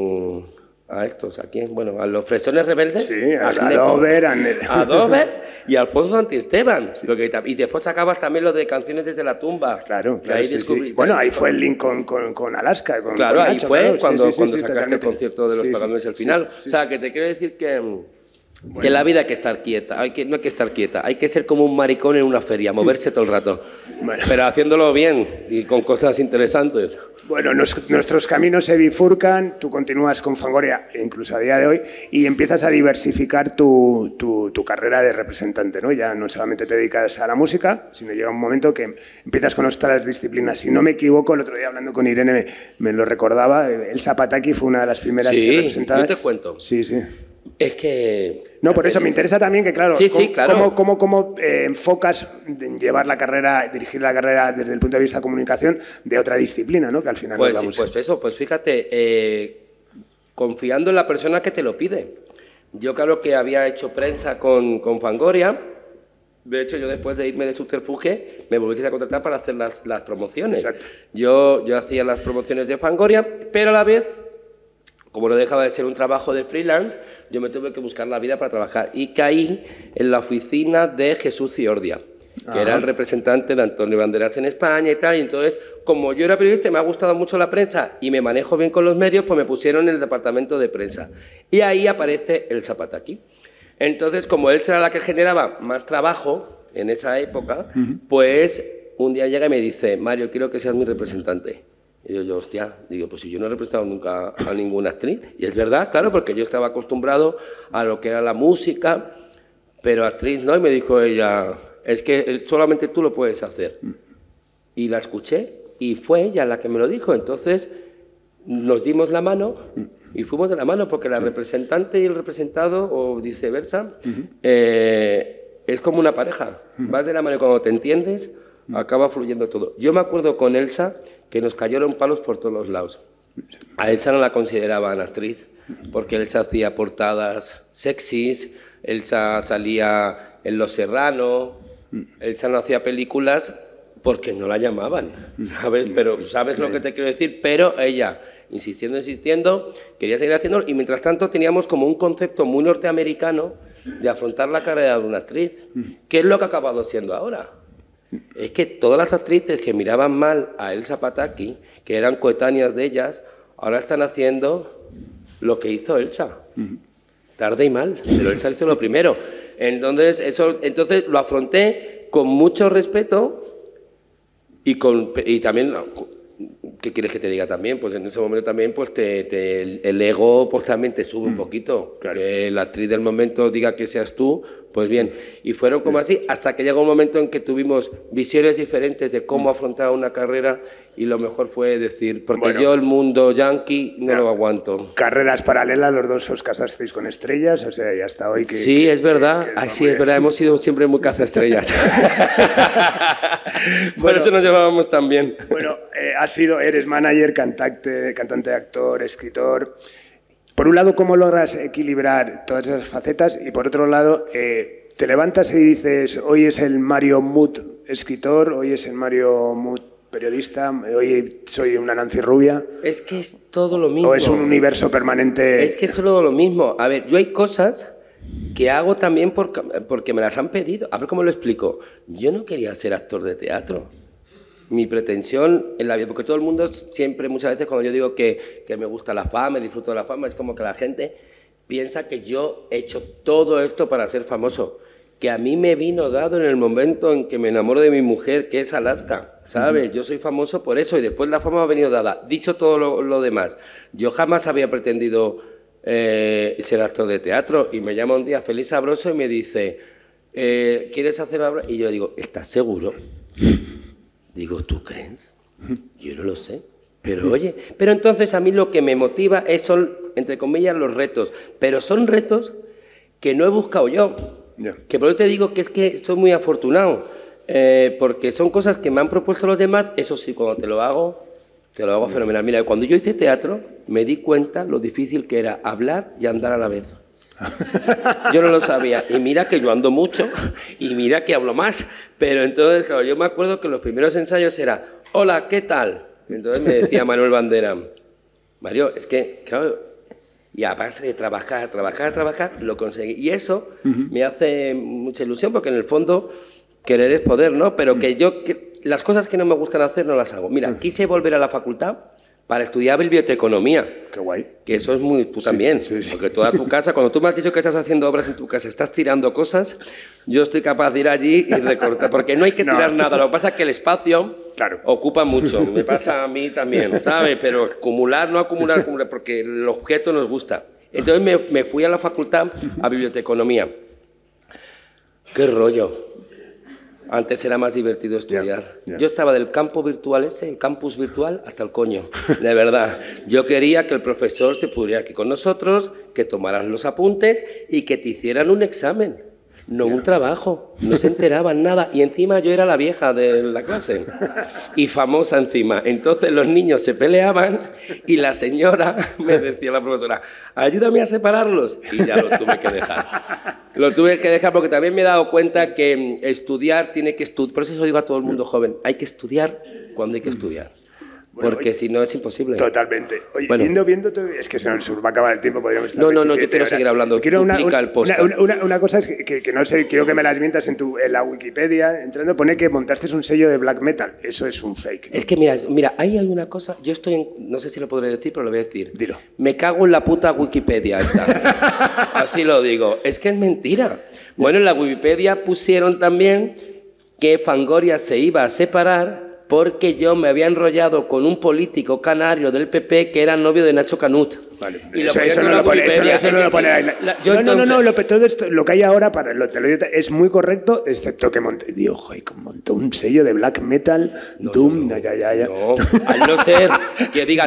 estos, ¿a quién? Bueno, a los Fresones Rebeldes. Sí, a Dover, a Dover y a Alfonso Santisteban. Y después sacabas también los de Canciones desde la tumba. Claro, ahí sí. Bueno, ahí fue el link con Alaska. Claro, ahí Nacho, fue cuando totalmente. sacaste el concierto de los Paganos al final. O sea, que te quiero decir que la vida hay que estar quieta, no hay que estar quieta, hay que ser como un maricón en una feria, moverse todo el rato, pero haciéndolo bien y con cosas interesantes. Bueno, nuestros caminos se bifurcan, tú continúas con Fangoria, incluso a día de hoy, y empiezas a diversificar tu carrera de representante, ¿no? Ya no solamente te dedicas a la música, sino llega un momento que empiezas con otras disciplinas. Si no me equivoco, el otro día hablando con Irene me lo recordaba, Elsa Pataki fue una de las primeras que representaba. Sí, yo te cuento. Sí. Es que... No, por eso me interesa también que, claro, claro. ¿cómo enfocas en llevar la carrera, dirigir la carrera desde el punto de vista de comunicación de otra disciplina, ¿no? Que al final pues fíjate, confiando en la persona que te lo pide. Yo, claro, que había hecho prensa con Fangoria. De hecho, yo después de irme de Subterfuge me volviste a contratar para hacer las promociones. Exacto. Yo hacía las promociones de Fangoria, pero a la vez, como no dejaba de ser un trabajo de freelance, yo me tuve que buscar la vida para trabajar y caí en la oficina de Jesús Ciordia, que era el representante de Antonio Banderas en España y tal. Y entonces, como yo era periodista y me ha gustado mucho la prensa y me manejo bien con los medios, pues me pusieron en el departamento de prensa. Y ahí aparece Elsa Pataki. Entonces, como Elsa era la que generaba más trabajo en esa época, pues un día llega y me dice: Mario, quiero que seas mi representante. Y yo, hostia, pues si yo no he representado nunca a ninguna actriz. Y es verdad, claro, porque yo estaba acostumbrado a lo que era la música, pero actriz no. Y me dijo ella: es que solamente tú lo puedes hacer. Y la escuché y fue ella la que me lo dijo. Entonces nos dimos la mano y fuimos de la mano, porque la representante y el representado, o viceversa, es como una pareja. Vas de la mano y cuando te entiendes, acaba fluyendo todo. Yo me acuerdo con Elsa que nos cayeron palos por todos los lados. A Elsa no la consideraban actriz, porque Elsa hacía portadas sexys, Elsa salía en Los Serrano, Elsa no hacía películas porque no la llamaban, ¿sabes? Pero ¿sabes lo que te quiero decir? Pero ella, insistiendo, quería seguir haciéndolo, y mientras tanto teníamos como un concepto muy norteamericano de afrontar la carrera de una actriz, que es lo que ha acabado siendo ahora. Es que todas las actrices que miraban mal a Elsa Pataki, que eran coetáneas de ellas, ahora están haciendo lo que hizo Elsa. tarde y mal, pero él se hizo lo primero. Entonces lo afronté con mucho respeto y también, ¿qué quieres que te diga también? Pues en ese momento también pues el ego pues también te sube un poquito. Claro. Que la actriz del momento diga que seas tú, pues bien. Y fueron como así hasta que llegó un momento en que tuvimos visiones diferentes de cómo afrontar una carrera y lo mejor fue decir, porque yo el mundo yankee no lo aguanto. Carreras paralelas, los dos os casasteis con estrellas, o sea, y hasta hoy que... Sí, es verdad, así es verdad, hemos sido siempre muy cazaestrellas. Por eso nos llevábamos tan bien. Bueno, eres manager, cantante, actor, escritor. Por un lado, ¿cómo logras equilibrar todas esas facetas? Y por otro lado, te levantas y dices, hoy es el Mario Mood escritor, hoy es el Mario Mood periodista, hoy soy una Nancy Rubia. Es que es todo lo mismo. ¿O es un universo permanente? Es que es todo lo mismo. A ver, yo hay cosas que hago también porque me las han pedido. A ver cómo lo explico. Yo no quería ser actor de teatro. Mi pretensión en la vida, porque todo el mundo siempre, muchas veces cuando yo digo que me gusta la fama, disfruto de la fama, es como que la gente piensa que yo he hecho todo esto para ser famoso, que a mí me vino dado en el momento en que me enamoro de mi mujer, que es Alaska, ¿sabes? Yo soy famoso por eso y después la fama me ha venido dada. Dicho todo lo demás, yo jamás había pretendido ser actor de teatro y me llama un día Félix Sabroso y me dice, ¿quieres hacer obra? Y yo le digo, ¿estás seguro? Digo, ¿tú crees? Yo no lo sé. Pero oye, pero entonces a mí lo que me motiva son, entre comillas, los retos. Pero son retos que no he buscado yo. Yeah. Que por eso te digo que es que soy muy afortunado. Porque son cosas que me han propuesto los demás. Eso sí, cuando te lo hago fenomenal. Mira, cuando yo hice teatro, me di cuenta lo difícil que era hablar y andar a la vez. Yo no lo sabía, y mira que yo ando mucho, y mira que hablo más, pero entonces, claro, yo me acuerdo que los primeros ensayos era, hola, ¿qué tal? Entonces me decía Manuel Bandera, Mario, es que, claro, y a base de trabajar, lo conseguí, y eso me hace mucha ilusión, porque en el fondo, querer es poder, ¿no? Pero las cosas que no me gustan hacer no las hago. Mira, quise volver a la facultad para estudiar biblioteconomía. Qué guay. Que eso es muy... Tú también. Sí. Porque toda tu casa... Cuando tú me has dicho que estás haciendo obras en tu casa, estás tirando cosas, yo estoy capaz de ir allí y recortar. Porque no hay que tirar nada. Lo que pasa es que el espacio ocupa mucho. Me pasa a mí también, ¿sabes? Pero no acumular, porque el objeto nos gusta. Entonces me fui a la facultad a biblioteconomía. ¡Qué rollo! Antes era más divertido estudiar. Yo estaba del campo virtual el campus virtual, hasta el coño, de verdad. Yo quería que el profesor se pudiera aquí con nosotros, que tomaran los apuntes y que te hicieran un examen, no un trabajo. No se enteraban nada. Y encima yo era la vieja de la clase y famosa encima. Entonces los niños se peleaban y la señora me decía, la profesora, ayúdame a separarlos. Y ya lo tuve que dejar. Lo tuve que dejar porque también me he dado cuenta que estudiar tiene que estudiar. Por eso lo digo a todo el mundo joven, hay que estudiar cuando hay que estudiar. Bueno, porque si no es imposible. Totalmente. Oye, bueno, viendo todo, es que se nos va a acabar el tiempo, podríamos estar... No, yo quiero seguir hablando. Quiero una cosa es que no sé, quiero que me las mientas en la Wikipedia, entrando, pone que montaste un sello de black metal. Eso es un fake, ¿no? Es que mira, hay alguna cosa, yo estoy en, no sé si lo podré decir, pero lo voy a decir. Dilo. Me cago en la puta Wikipedia esta. Así lo digo. Es que es mentira. Bueno, en la Wikipedia pusieron también que Fangoria se iba a separar porque yo me había enrollado con un político canario del PP que era novio de Nacho Canut. Vale. Y eso no lo pone ahí. Todo esto, lo que hay ahora, te lo digo, es muy correcto, excepto que montó un sello de black metal, Doom, ya. No, al no ser que diga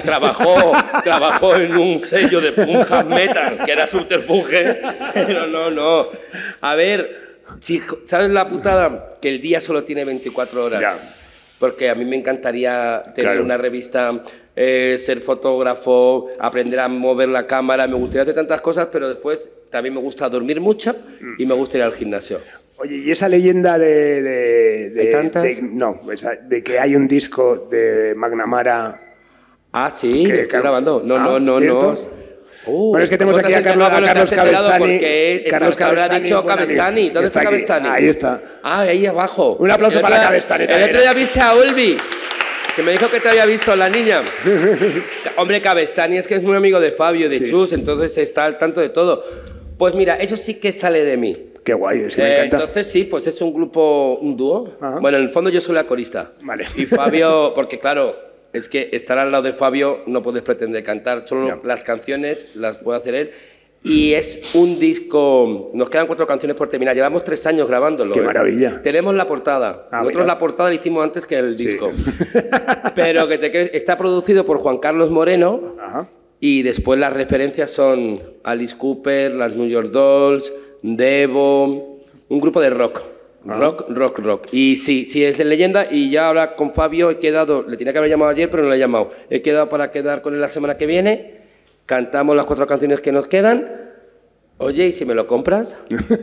trabajó en un sello de punk metal, que era Subterfuge, pero no. A ver, ¿sabes la putada? Que el día solo tiene 24 horas. Ya. Porque a mí me encantaría tener una revista, ser fotógrafo, aprender a mover la cámara, me gustaría hacer tantas cosas, pero después también me gusta dormir mucho y me gusta ir al gimnasio. Oye, ¿y esa leyenda ¿Hay tantas? de que hay un disco de McNamara? Ah, sí, que estoy grabando. No. Bueno, es que tenemos aquí a Carlos Cabestany. Carlos que habrá dicho Cabestany. ¿Dónde está Cabestany? Ahí está. Ah, ahí abajo. Un aplauso para Cabestany. El otro día viste a Ulvi, que me dijo que te había visto la niña. Hombre, Cabestany es que es muy amigo de Fabio, de Chus, entonces está al tanto de todo. Pues mira, eso sí que sale de mí. Qué guay, es que me encanta. Entonces sí, pues es un grupo, un dúo. Ajá. Bueno, en el fondo yo soy la corista. Vale. Y Fabio, porque claro, es que estar al lado de Fabio no puedes pretender cantar, solo las canciones las puede hacer él. Y es un disco, nos quedan 4 canciones por terminar, llevamos 3 años grabándolo. ¡Qué maravilla! Tenemos la portada, nosotros la portada la hicimos antes que el disco. Pero que te crees, está producido por Juan Carlos Moreno. Ajá. Y después las referencias son Alice Cooper, las New York Dolls, Devo, un grupo de rock. Rock. Y sí, es de leyenda. Y ya ahora con Fabio he quedado, le tenía que haber llamado ayer, pero no le he llamado. He quedado para quedar con él la semana que viene. Cantamos las 4 canciones que nos quedan. Oye, ¿y si me lo compras?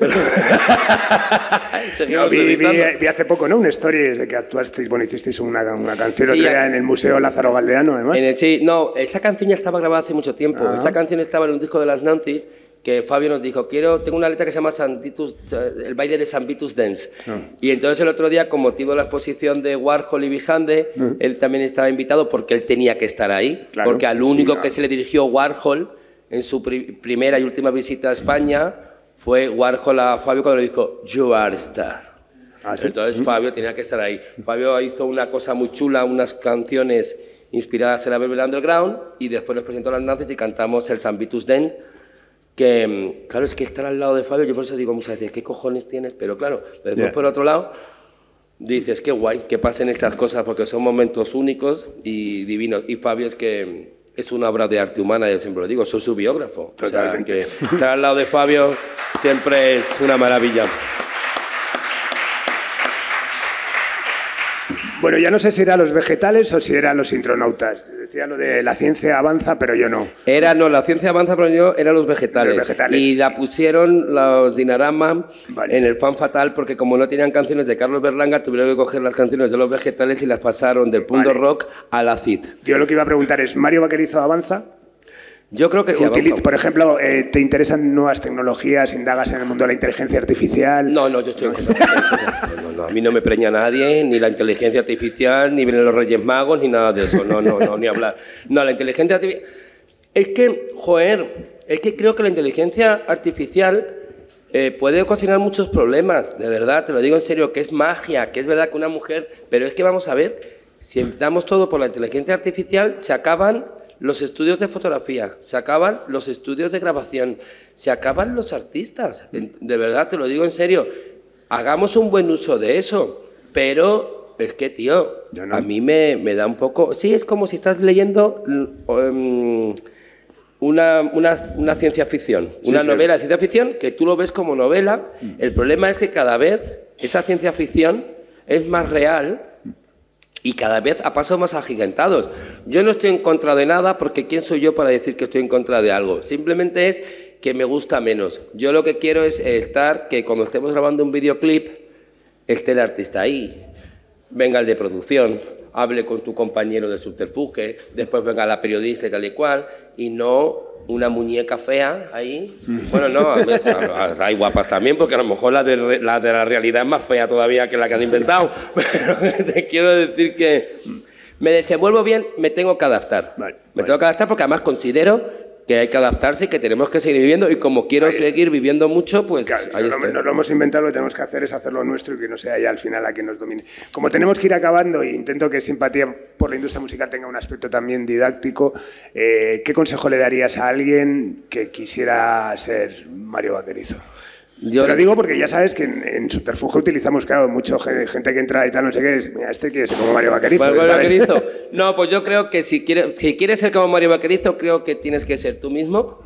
No, vi hace poco, ¿no? Una story de que actuasteis, bueno, hicisteis una canción otro día en el Museo Lázaro Galdeano, además. No, esa canción ya estaba grabada hace mucho tiempo. Esa canción estaba en un disco de las Nancys, que Fabio nos dijo, tengo una letra que se llama el baile de San Vitus Dance. Y entonces el otro día, con motivo de la exposición de Warhol y Vijande, él también estaba invitado porque él tenía que estar ahí, porque al único que se le dirigió Warhol en su primera y última visita a España fue Warhol a Fabio cuando le dijo, "You are a star". ¿Sí? Entonces Fabio tenía que estar ahí. Fabio hizo una cosa muy chula, unas canciones inspiradas en la Velvet Underground, y después nos presentó las Nancys y cantamos el San Vitus Dance, que claro, es que estar al lado de Fabio, yo por eso digo muchas veces, ¿qué cojones tienes? Pero claro, después por otro lado, dices, qué guay, que pasen estas cosas, porque son momentos únicos y divinos. Y Fabio es que es una obra de arte humana, yo siempre lo digo, soy su biógrafo. Totalmente. O sea, que estar al lado de Fabio siempre es una maravilla. Bueno, ya no sé si eran los vegetales o si eran los intronautas. Decía lo de la ciencia avanza, pero yo no. La ciencia avanza, pero yo eran los vegetales. Y la pusieron los Dinarama en el Fan Fatal, porque como no tenían canciones de Carlos Berlanga, tuvieron que coger las canciones de los vegetales y las pasaron del punto rock al acid. Yo lo que iba a preguntar es, ¿Mario Vaquerizo avanza? Yo creo que sí. Por ejemplo, ¿te interesan nuevas tecnologías? ¿Indagas en el mundo de la inteligencia artificial? No, yo estoy en contra de eso. No, a mí no me preña nadie, ni la inteligencia artificial, ni vienen los Reyes Magos, ni nada de eso. No, ni hablar. No, la inteligencia artificial... Es que creo que la inteligencia artificial puede ocasionar muchos problemas, de verdad, te lo digo en serio, que es magia, que es verdad que una mujer... Pero es que vamos a ver, si damos todo por la inteligencia artificial, se acaban los estudios de fotografía, se acaban los estudios de grabación, se acaban los artistas. De verdad, te lo digo en serio. Hagamos un buen uso de eso. Pero es que, tío, a mí me da un poco... Sí, es como si estás leyendo una ciencia ficción, una novela de ciencia ficción, que tú lo ves como novela. El problema es que cada vez esa ciencia ficción es más real y cada vez a pasos más agigantados. Yo no estoy en contra de nada, porque ¿quién soy yo para decir que estoy en contra de algo? Simplemente es que me gusta menos. Yo lo que quiero es que cuando estemos grabando un videoclip, esté el artista ahí, venga el de producción, hable con tu compañero de subterfuge, después venga la periodista y tal y cual, y no una muñeca fea ahí. Bueno, no, hay guapas también, porque a lo mejor la de la realidad es más fea todavía que la que han inventado. Pero te quiero decir que me desenvuelvo bien, me tengo que adaptar. Me tengo que adaptar porque además considero que hay que adaptarse y que tenemos que seguir viviendo, y como quiero seguir viviendo mucho, pues claro, ahí está. Nos lo hemos inventado, lo que tenemos que hacer es hacerlo nuestro y que no sea ya al final a quien nos domine. Como tenemos que ir acabando, e intento que Simpatía por la Industria Musical tenga un aspecto también didáctico, ¿qué consejo le darías a alguien que quisiera ser Mario Vaquerizo? Te lo digo porque ya sabes que en Subterfuge utilizamos, claro, mucha gente que entra y tal, no sé qué, mira, quiere ser como Mario Vaquerizo. No, pues yo creo que si quieres ser como Mario Vaquerizo, creo que tienes que ser tú mismo,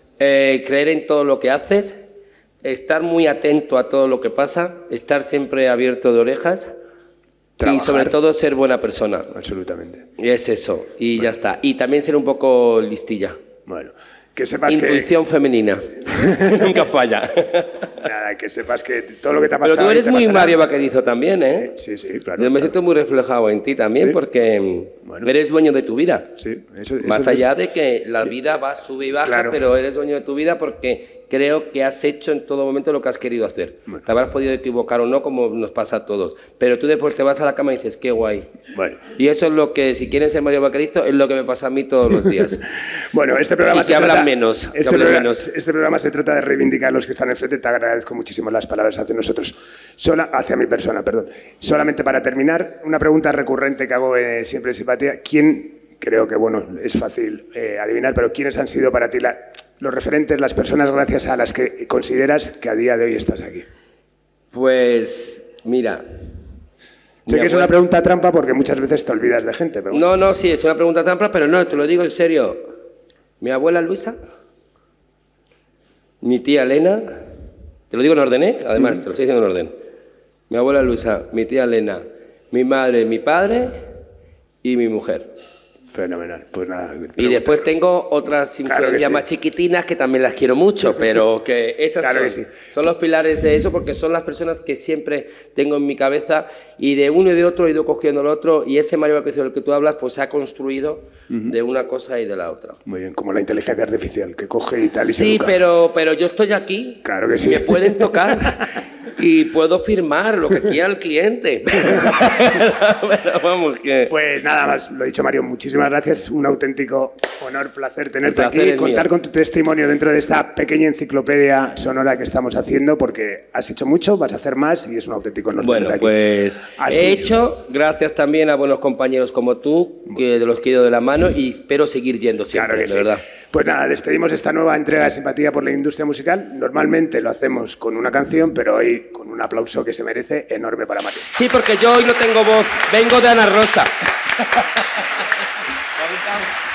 creer en todo lo que haces, estar muy atento a todo lo que pasa, estar siempre abierto de orejas, trabajar. Y sobre todo ser buena persona. Absolutamente. Y es eso, y ya está. Y también ser un poco listilla. Bueno. Que sepas Intuición femenina. Nunca falla. Nada, que sepas que todo lo que te ha pasado... Pero tú eres muy Mario Vaquerizo también, ¿eh? Sí, claro. Yo me siento muy reflejado en ti también, porque eres dueño de tu vida. Sí. Más allá de que la vida va, sube y baja, pero eres dueño de tu vida porque creo que has hecho en todo momento lo que has querido hacer. Te habrás podido equivocar o no, como nos pasa a todos. Pero tú después te vas a la cama y dices, qué guay. Y eso es lo que, si quieres ser Mario Vaquerizo, es lo que me pasa a mí todos los días. Bueno, este programa y que hablan menos. Este programa se trata de reivindicar a los que están enfrente. Te agradezco muchísimo las palabras hacia nosotros. Hacia mi persona, perdón. Solamente para terminar, una pregunta recurrente que hago siempre en Simpatía. Creo que es fácil adivinar, pero ¿quiénes han sido para ti los referentes, las personas gracias a las que consideras que a día de hoy estás aquí? Pues, mira... Sé que es una pregunta trampa porque muchas veces te olvidas de gente. Pero... No, sí, es una pregunta trampa, pero no, te lo digo en serio. Mi abuela Luisa, mi tía Elena, te lo digo en orden, además, te lo estoy diciendo en orden. Mi abuela Luisa, mi tía Elena, mi madre, mi padre y mi mujer. Fenomenal, pues nada. Y después tengo otras influencias más chiquitinas que también las quiero mucho, pero que esas son los pilares de eso, porque son las personas que siempre tengo en mi cabeza y de uno y de otro he ido cogiendo el otro, y ese Mario Vaquerizo del que tú hablas pues se ha construido de una cosa y de la otra. Muy bien, como la inteligencia artificial que coge y tal y sí, pero yo estoy aquí, claro que sí. Me pueden tocar y puedo firmar lo que quiera el cliente. Pero vamos que... Pues nada más, lo dicho Mario, muchísimas gracias, un auténtico honor, placer tenerte aquí y contar con tu testimonio dentro de esta pequeña enciclopedia sonora que estamos haciendo, porque has hecho mucho, vas a hacer más y es un auténtico honor. Bueno, pues he hecho, gracias también a buenos compañeros como tú, que de los que he ido de la mano, y espero seguir yendo siempre, claro que de verdad. Pues nada, despedimos esta nueva entrega de Simpatía por la Industria Musical. Normalmente lo hacemos con una canción, pero hoy con un aplauso que se merece enorme para Mario. Sí, porque yo hoy no tengo voz, vengo de Ana Rosa.